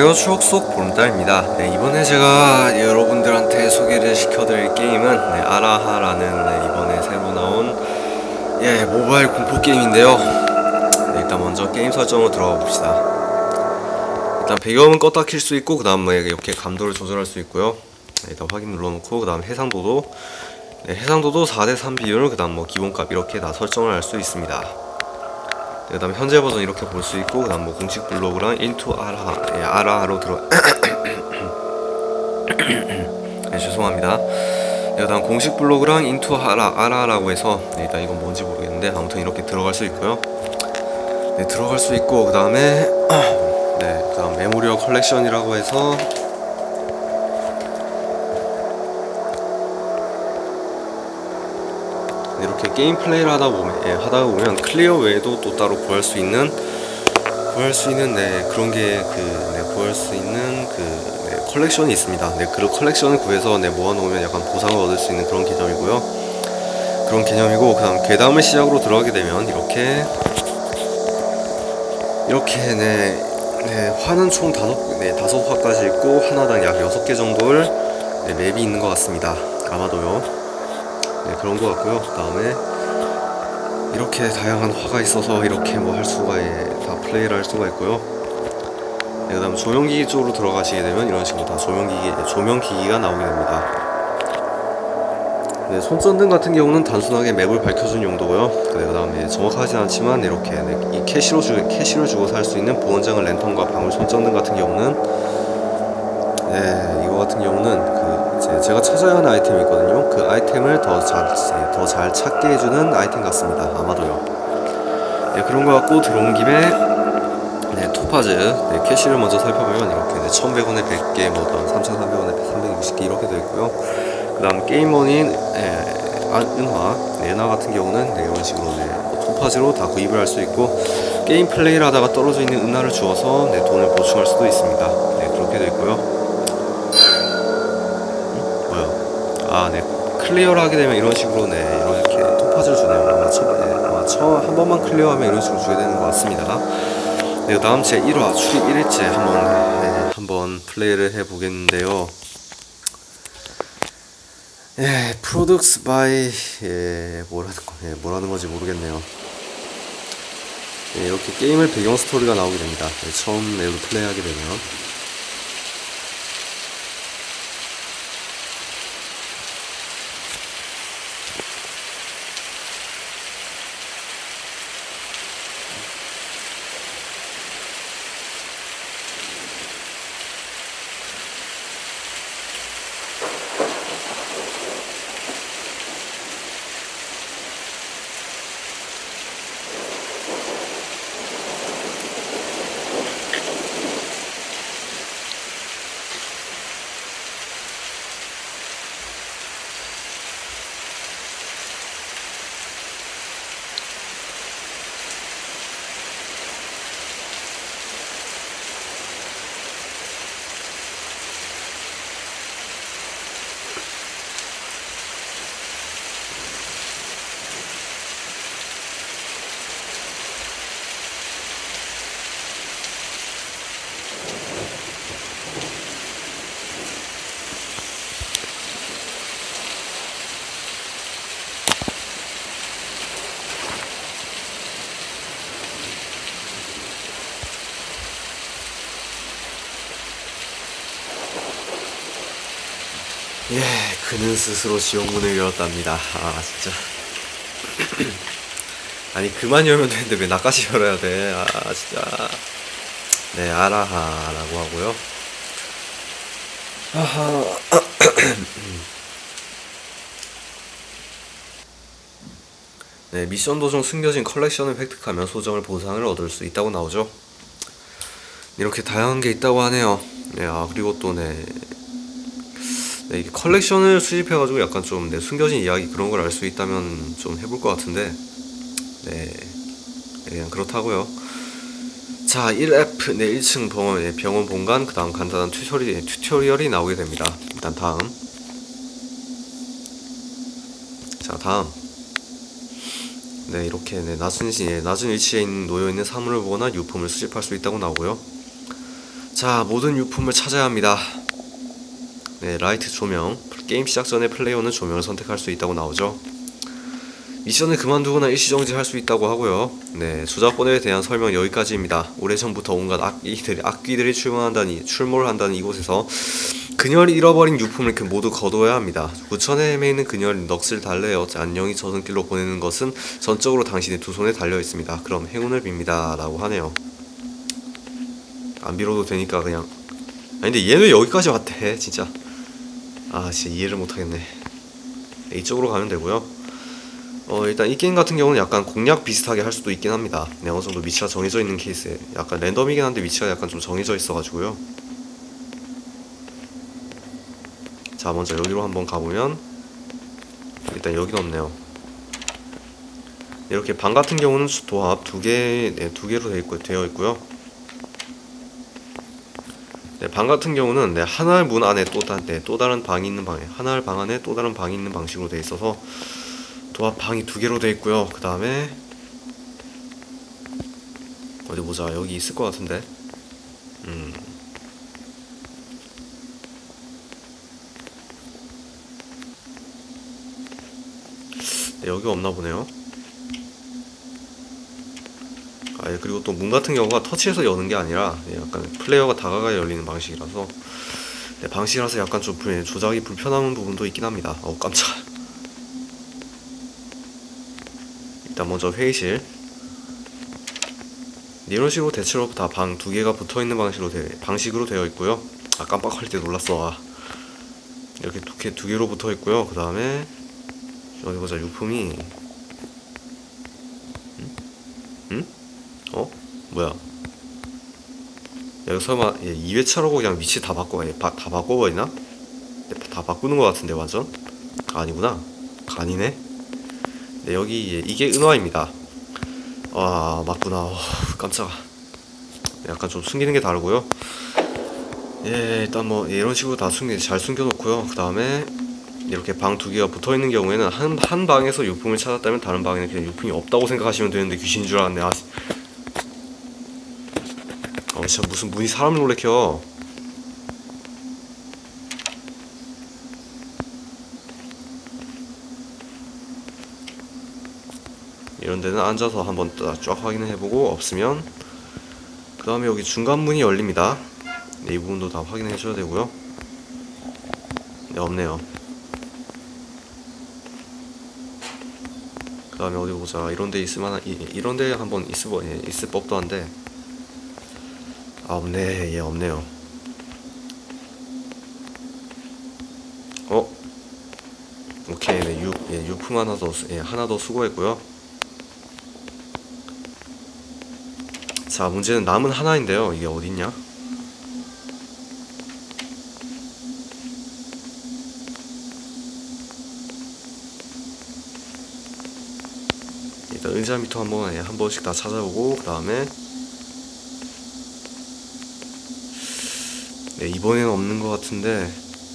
안녕하세요. 추억 속 보름달입니다. 이번에 제가 여러분들한테 소개를 시켜드릴 게임은 아라하라는 이번에 새로 나온 모바일 공포 게임인데요. 일단 먼저 게임 설정으로 들어가 봅시다. 일단 배경은 껐다 킬 수 있고, 그 다음 이렇게 감도를 조절할 수 있고요. 일단 확인 눌러놓고, 그 다음 해상도도 4대3 비율, 그 다음 기본값 이렇게 다 설정을 할 수 있습니다. 그 다음 현재 버전 이렇게 볼 수 있고, 그 다음 공식 블로그랑 인투 아라하로 들어 죄송합니다. 그 다음 공식 블로그랑 인투 아라라고 해서 일단 이건 뭔지 모르겠는데 아무튼 이렇게 들어갈 수 있고요. 들어갈 수 있고, 그 다음에 그 다음 메모리어 컬렉션이라고 해서 이렇게 게임 플레이를 하다 보면 클리어 외에도 또 따로 구할 수 있는 그런 게 구할 수 있는 컬렉션이 있습니다. 그 컬렉션을 구해서 모아놓으면 약간 보상을 얻을 수 있는 그런 개념이고요. 그 다음 괴담을 시작으로 들어가게 되면 이렇게 화는 총 5화까지 있고, 하나당 약 6개 정도를 맵이 있는 것 같습니다. 아마도요. 그런 것 같고요. 그 다음에 이렇게 다양한 화가 있어서 이렇게 다 플레이를 할 수가 있고요. 그 다음 조명기기 쪽으로 들어가시게 되면 이런 식으로 다 조명기기가 나오게 됩니다. 손전등 같은 경우는 단순하게 맵을 밝혀주는 용도고요. 그 다음에 정확하진 않지만 이렇게 이 캐시를 주고 살 수 있는 보온장을 랜턴과 방울 손전등 같은 경우는 이거 같은 경우는 제가 찾아야 하는 아이템이 있거든요. 그 아이템을 더 잘 찾게 해주는 아이템 같습니다. 아마도요. 그런 거 같고, 들어온 김에 토파즈 캐시를 먼저 살펴보면 이렇게 1100원에 100개, 3300원에 360개 이렇게 되어 있고요. 그 다음 게임머니인 은화 같은 경우는 이런 식으로 토파즈로 다 구입을 할 수 있고, 게임 플레이를 하다가 떨어져 있는 은화를 주어서 돈을 보충할 수도 있습니다. 그렇게 되어 있고요. 클리어를 하게 되면 이런 식으로 이렇게 토파즈를 주네요. 아마 한 번만 클리어하면 이런 식으로 주게 되는 것 같습니다. 그 다음 제 1화 출입 1일째 한번 플레이를 해보겠는데요. 프로덕스 바이 뭐라는 건지 모르겠네요. 이렇게 게임을 배경 스토리가 나오게 됩니다. 처음 맵을 플레이하게 되면 그는 스스로 지옥문을 열었답니다. 진짜 아니, 그만 열면 되는데 왜 나까지 열어야 돼. 진짜. 아라하라고 하고요. 미션 도중 숨겨진 컬렉션을 획득하면 소정을 보상을 얻을 수 있다고 나오죠. 이렇게 다양한 게 있다고 하네요. 그리고 또 이 컬렉션을 수집해가지고 약간 좀 숨겨진 이야기 그런 걸 알 수 있다면 좀 해볼 것 같은데, 그냥 그렇다고요. 자, 1F 1층 병원 본관, 그 다음 간단한 튜토리얼이 나오게 됩니다. 일단 다음 이렇게 낮은 위치에 놓여있는 사물을 보거나 유품을 수집할 수 있다고 나오고요. 자, 모든 유품을 찾아야 합니다. 네, 라이트 조명. 게임 시작 전에 플레이어는 조명을 선택할 수 있다고 나오죠. 미션을 그만두거나 일시정지 할 수 있다고 하고요. 네, 저작권에 대한 설명 여기까지입니다. 오래전부터 온갖 악귀들이 출몰을 한다는 이곳에서 그녀를 잃어버린 유품을 모두 거두어야 합니다. 구천에 헤매이는 그녀를 넋을 달래어 안녕히 젖은 길로 보내는 것은 전적으로 당신의 두 손에 달려 있습니다. 그럼 행운을 빕니다. 라고 하네요. 안 빌어도 되니까 그냥. 아니 근데 얘는 여기까지 왔대 진짜. 아 진짜 이해를 못하겠네. 네, 이쪽으로 가면 되고요. 일단 이 게임 같은 경우는 약간 공략 비슷하게 할 수도 있긴 합니다. 네, 어느 정도 위치가 정해져 있는 케이스에 약간 랜덤이긴 한데 위치가 약간 좀 정해져 있어가지고요. 자, 먼저 여기로 한번 가보면 일단 여기는 없네요. 이렇게 방 같은 경우는 도합 두 개로 되어 있고요. 네, 방 같은 경우는 네, 하나의 문 안에 또 다른 방이 있는 하나의 방 안에 또 다른 방이 있는 방식으로 되어 있어서 도합 방이 두 개로 되어 있고요. 그 다음에 어디 보자. 여기 있을 것 같은데. 네, 여기 없나 보네요. 아, 그리고 또 문 같은 경우가 터치해서 여는 게 아니라 약간 플레이어가 다가가야 열리는 방식이라서 네, 방식이라서 약간 좀 조작이 불편한 부분도 있긴 합니다. 깜짝. 일단 먼저 회의실. 이런 식으로 대체로 다 방 두 개가 붙어 있는 방식으로 되어 있고요. 아, 깜빡할 때 놀랐어. 이렇게 두 개로 붙어 있고요. 그 다음에 어디 보자. 유품이 뭐야? 여기 설마 2회차라고 그냥 위치 다 바꿔버리나? 다 바꾸는 것 같은데 완전? 아니구나. 아니네. 네, 여기 이게 은화입니다. 아, 맞구나. 깜짝아. 약간 좀 숨기는 게 다르고요. 예, 일단 뭐 이런 식으로 다 잘 숨겨놓고요. 그 다음에 이렇게 방 두 개가 붙어 있는 경우에는 한 방에서 유품을 찾았다면 다른 방에는 그냥 유품이 없다고 생각하시면 되는데 귀신인 줄 알았네. 진짜 무슨 문이 사람을 놀래켜. 이런 데는 앉아서 한번 쫙 확인을 해보고 없으면 그 다음에 여기 중간 문이 열립니다. 네, 이 부분도 다 확인해 줘야 되고요. 네, 없네요. 그 다음에 어디 보자. 이런 데 이런 데 한번 있을 법도 한데 없네. 없네요. 오케이. 네, 유품 하나 더 수거했고요. 자, 문제는 남은 하나인데요. 이게 어딨냐? 일단 의자 밑에 한 번씩 다 찾아보고 그 다음에 네, 이번에는 없는 것 같은데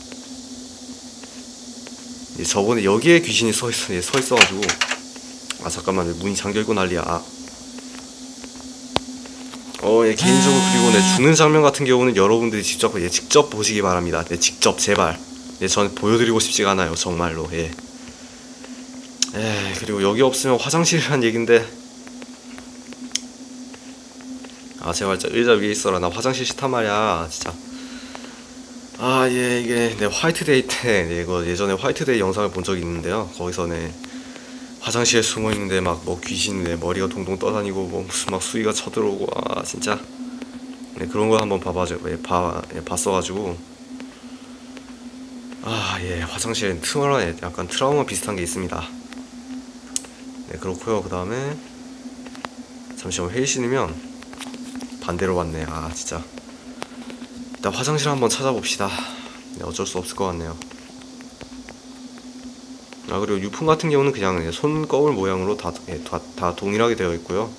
저번에 여기에 귀신이 서 있어가지고 잠깐만. 문이 잠겨있고 난리야. 개인적으로 그리고 죽는 장면 같은 경우는 여러분들이 직접 보시기 바랍니다. 직접 제발. 전 보여드리고 싶지가 않아요 정말로. 그리고 여기 없으면 화장실이란 얘긴데 제발 진짜 의자 위에 있어라. 나 화장실 싫단 말이야 진짜. 이게 화이트데이 때 이거 예전에 화이트데이 영상을 본 적이 있는데요. 거기서 화장실에 숨어 있는데 막 귀신 머리가 동동 떠다니고 무슨 막 수위가 쳐들어오고 진짜 그런 거 한번 봤어가지고 화장실에 약간 트라우마 비슷한 게 있습니다. 네, 그렇고요. 그 다음에 잠시만. 회의실이면 반대로 왔네. 진짜. 일단 화장실 한번 찾아봅시다. 어쩔 수 없을 것 같네요. 그리고 유품 같은 경우는 그냥 손거울 모양으로 다 동일하게 되어 있고요.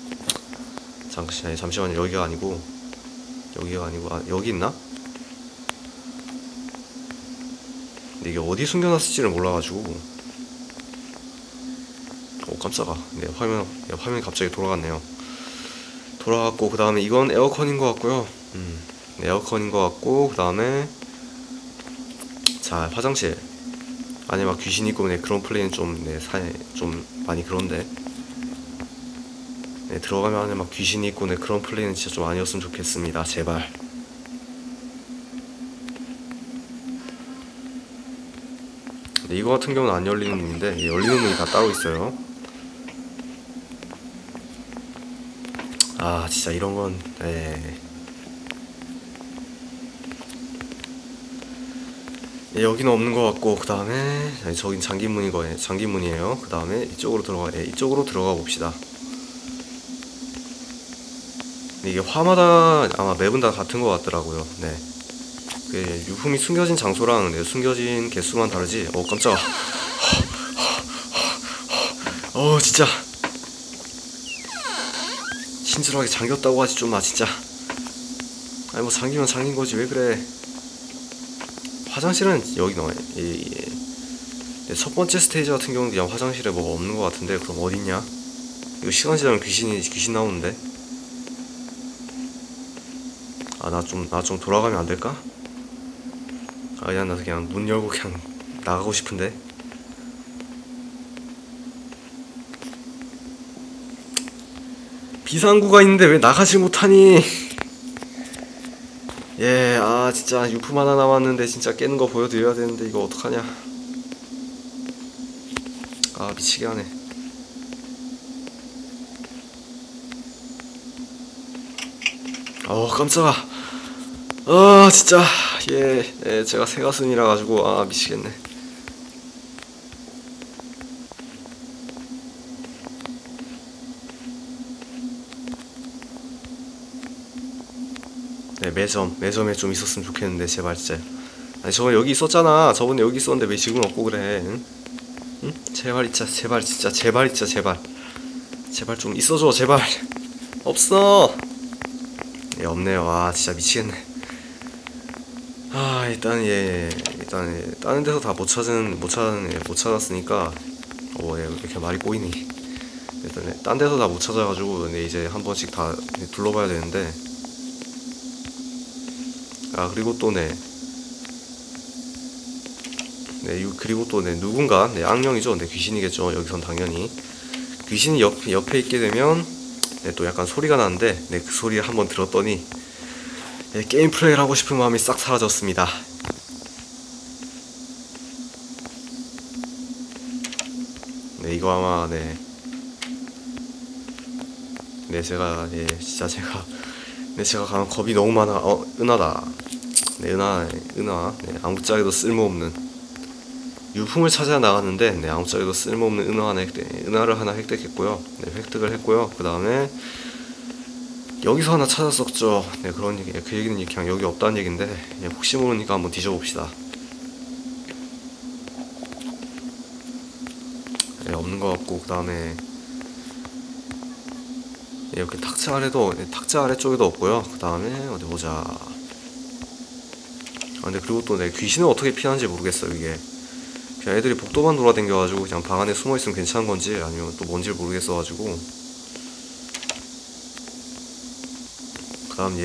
잠시만요. 여기가 아니고 여기 있나? 근데 이게 어디 숨겨놨을지를 몰라가지고 깜짝아. 화면이 갑자기 돌아갔네요. 돌아갔고 그 다음에 이건 에어컨인 것 같고요. 에어컨인 것 같고, 그 다음에 자 화장실. 안에 막 귀신 있고 네, 그런 플레이는 좀 좀 많이 그런데 네, 들어가면 안에 막 귀신이 있고 네, 그런 플레이는 진짜 좀 아니었으면 좋겠습니다. 제발. 네, 이거 같은 경우는 안 열리는 문인데 열리는 문이 다 따로 있어요. 아 진짜 이런 건 네. 예, 여기는 없는 것 같고, 그 다음에 저긴 잠긴문이에요. 그 다음에 이쪽으로 들어가 봅시다. 이게 화마다 아마 맵은 다 같은 것 같더라고요. 네. 그 유품이 숨겨진 장소랑 네, 숨겨진 개수만 다르지. 깜짝아. 진짜 친절하게 잠겼다고 하지 좀. 진짜. 아니 뭐 잠기면 잠긴 거지 왜 그래. 화장실은 여기 넣어요. 첫 번째 스테이지 같은 경우는 그냥 화장실에 뭐가 없는 것 같은데 그럼 어딨냐? 이거 시간 지나면 귀신 나오는데. 나 좀 돌아가면 안 될까? 그냥 나 그냥 문 열고 그냥 나가고 싶은데. 비상구가 있는데 왜 나가질 못하니? 예, 진짜 유품 하나 남았는데 진짜 깨는 거 보여드려야 되는데 이거 어떡하냐. 미치게 하네. 깜짝아. 진짜 제가 새가슴이라 가지고 미치겠네. 네, 매점에 좀 있었으면 좋겠는데 제발 진짜. 아니 저번에 여기 있었잖아. 저번에 여기 있었는데 왜 지금 없고 그래? 응? 응? 제발 진짜 제발 좀 있어줘 제발. 없어. 예, 없네요. 진짜 미치겠네. 일단 다른 데서 다 못 찾았으니까 왜 이렇게 말이 꼬이니. 일단 딴 데서 다 못 찾아가지고 이제 한 번씩 다 둘러봐야 되는데. 그리고 또 그리고 또 누군가 악령이죠. 귀신이겠죠. 여기선 당연히 귀신이 옆에 있게 되면 또 약간 소리가 나는데 그 소리를 한번 들었더니 게임 플레이를 하고 싶은 마음이 싹 사라졌습니다. 이거 아마 제가 가면 겁이 너무 많아. 은하다. 은하. 아무짝에도 쓸모없는 유품을 찾아 나갔는데 아무짝에도 쓸모없는 은하를 하나 획득했고요. 획득을 했고요. 그 다음에 여기서 하나 찾았었죠. 그런 얘기. 그 얘기는 그냥 여기 없다는 얘긴데 혹시 모르니까 한번 뒤져봅시다. 없는 것 같고, 그 다음에 이렇게 탁자 아래쪽에도 없고요. 그 다음에 어디 보자. 근데 그리고 또 귀신을 어떻게 피하는지 모르겠어요. 이게 그냥 애들이 복도만 돌아다녀가지고 그냥 방 안에 숨어있으면 괜찮은 건지 아니면 또 뭔지 모르겠어가지고. 그 다음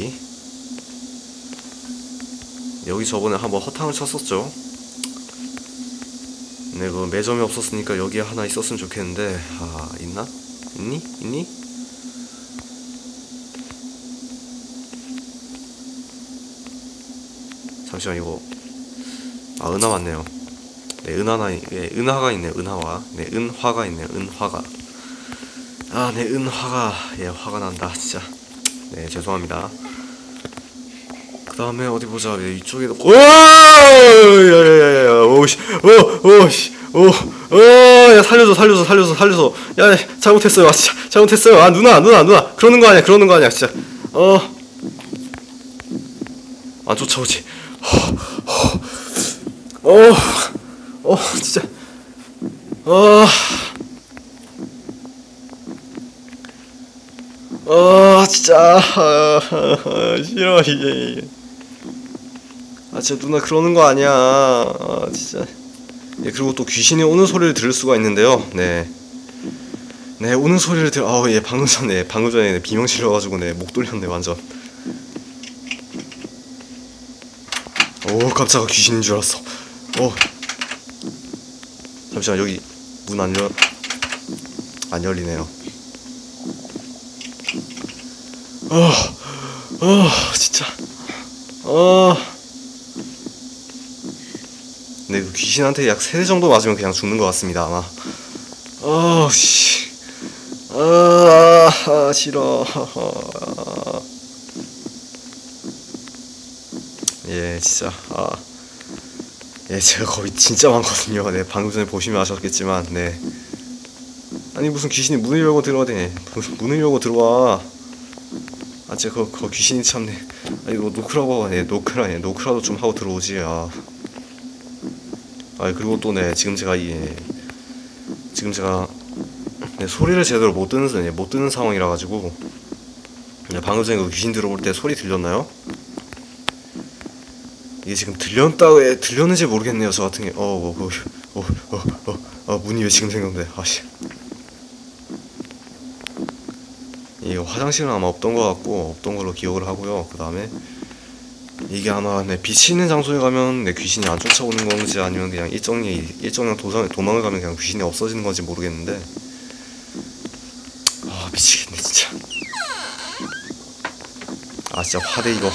여기 저번에 한번 허탕을 쳤었죠. 그 매점이 없었으니까 여기에 하나 있었으면 좋겠는데 있나? 있니? 잠시만 이거 은하 맞네요. 은하가 있네요. 은화가 있네요. 은화가. 은화가 화가 난다 진짜. 죄송합니다. 그 다음에 어디 보자. 이쪽에도 야야야야. 오씨. 야 살려줘. 야 잘못했어요. 진짜 잘못했어요. 누나 그러는 거 아니야 진짜. 안 쫓아오지. 진짜. 진짜. 싫어 이게. 진짜 누나 그러는 거 아니야. 진짜. 그리고 또 귀신이 오는 소리를 들을 수가 있는데요. 오는 소리를 방금 전에 비명 질러가지고 목 돌렸네 완전. 오, 깜짝아, 귀신인 줄 알았어. 잠시만, 여기 문 안 열리네요. 진짜. 근데 그 귀신한테 약 3대 정도 맞으면 그냥 죽는 것 같습니다, 아마. 씨. 싫어. 예, 진짜. 예, 제가 겁이 진짜 많거든요. 네, 방금 전에 보시면 아셨겠지만, 네. 아니, 무슨 귀신이 문을 열고 들어와대. 문을 열고 들어와. 진짜 그 귀신이 참네. 아니, 뭐 노크라고 하네. 노크라도 좀 하고 들어오지. 그리고 또 네, 지금 제가 네, 소리를 제대로 못 듣는 상황이라 가지고. 네, 방금 전에 그 귀신 들어올 때 소리 들렸나요? 이게 지금 들렸는지 모르겠네요. 저 같은 게. 문이 왜 지금 생겼는데. 아씨. 이게 화장실은 아마 없던 것 같고, 없던 걸로 기억을 하고요. 그 다음에 이게 아마 네, 빛이 있는 장소에 가면 네, 귀신이 안 쫓아오는 건지, 아니면 그냥 일정량 도망을 가면 그냥 귀신이 없어지는 건지 모르겠는데. 미치겠네 진짜. 진짜 화대 이거.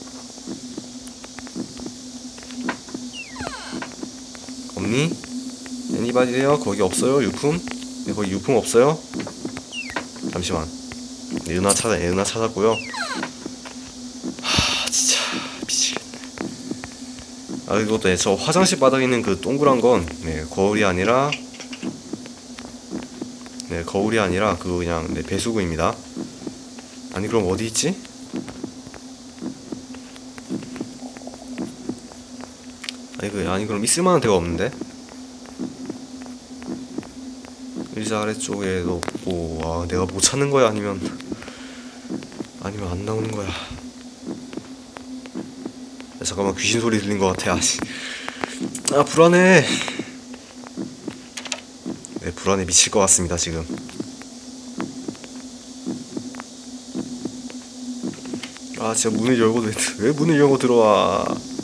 없니? 애니바디래요? 거기 없어요? 유품? 네, 거기 유품 없어요? 잠시만. 네, 은하 찾았고요. 진짜 미치겠네. 이것도 저 화장실 바닥에 있는 그 동그란 건 네, 거울이 아니라 그 그냥 네, 배수구입니다. 아니, 그럼 어디 있지? 아니 그럼 있을만한 데가 없는데? 의자 아래쪽에도 없고. 내가 못 찾는 거야? 아니면 안 나오는 거야? 잠깐만, 귀신 소리 들린 것 같아. 불안해. 네, 불안해 미칠 것 같습니다 지금. 진짜 문을 열고 왜 문을 열고 들어와?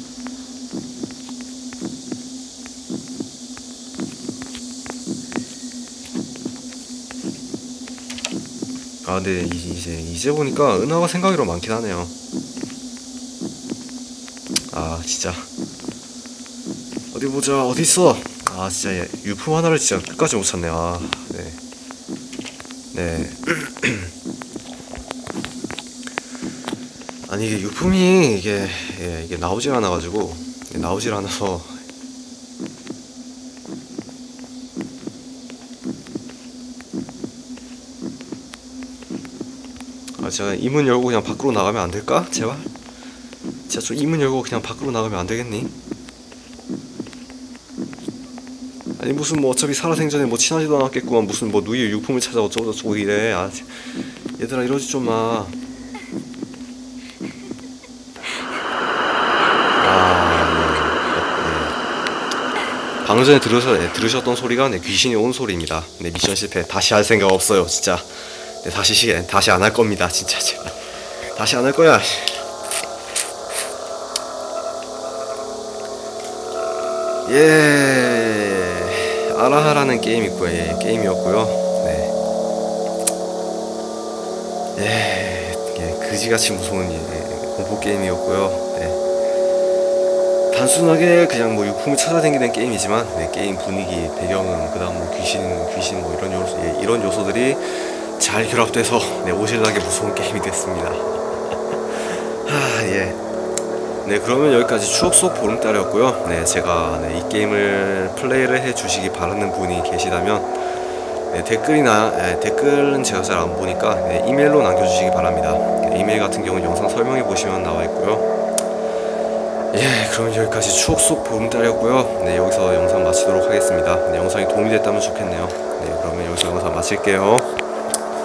근데 이제 보니까 은하가 생각외로 많긴 하네요. 진짜. 어디 보자. 어디 있어? 진짜 유품 하나를 진짜 끝까지 못 찾네. 네. 아니, 이게 유품이 이게 나오질 않아가지고, 나오질 않아서. 제가 이 문 열고 그냥 밖으로 나가면 안 될까? 제발. 진짜 이 문 열고 그냥 밖으로 나가면 안 되겠니? 아니, 무슨 뭐 어차피 살아생전에 뭐 친하지도 않았겠구만. 무슨 뭐 누이의 유품을 찾아 어쩌고 저쩌고 이래. 얘들아, 이러지 좀 마. 방금 전에 들으셨던 소리가 귀신이 온 소리입니다. 미션 실패. 다시 할 생각 없어요 진짜. 다시 안 할 겁니다 진짜. 제발 다시 안 할 거야. 아라하라는 게임이었고요. 그지같이 무서운 공포 게임이었고요. 단순하게 그냥 뭐 유품을 찾아다니는 게임이지만 게임 분위기, 배경음, 그다음 뭐 귀신 뭐 이런 요소들이 잘 결합돼서 오실나게 무서운 게임이 됐습니다. 그러면 여기까지 추억 속 보름달이었고요. 제가 이 게임을 플레이를 해주시기 바라는 분이 계시다면 댓글은 제가 잘 안 보니까 이메일로 남겨주시기 바랍니다. 이메일 같은 경우는 영상 설명해 보시면 나와 있고요. 그럼 여기까지 추억 속 보름달이었고요. 여기서 영상 마치도록 하겠습니다. 영상이 도움이 됐다면 좋겠네요. 그러면 여기서 영상 마칠게요.